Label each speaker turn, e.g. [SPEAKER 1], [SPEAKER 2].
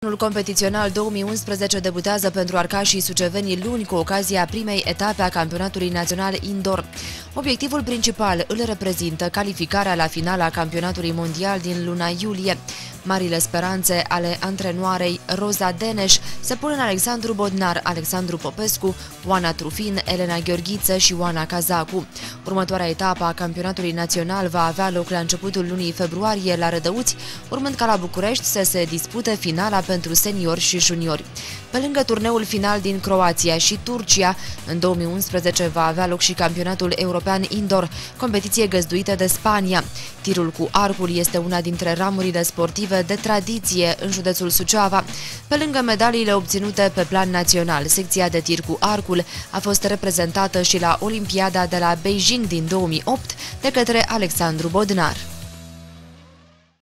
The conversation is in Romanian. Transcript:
[SPEAKER 1] Anul competițional 2011 debutează pentru arcașii sucevenii luni cu ocazia primei etape a campionatului național indoor. Obiectivul principal îl reprezintă calificarea la finala campionatului mondial din luna iulie. Marile speranțe ale antrenoarei Roza Deneș se pun în Alexandru Bodnar, Alexandru Popescu, Oana Trufin, Elena Gheorghiță și Oana Cazacu. Următoarea etapă a campionatului național va avea loc la începutul lunii februarie la Rădăuți, urmând ca la București să se dispute finala pentru seniori și juniori. Pe lângă turneul final din Croația și Turcia, în 2011 va avea loc și campionatul european indoor, competiție găzduită de Spania. Tirul cu arcul este una dintre ramurile sportive de tradiție în județul Suceava. Pe lângă medaliile obținute pe plan național, secția de tir cu arcul a fost reprezentată și la Olimpiada de la Beijing din 2008 de către Alexandru Bodnar.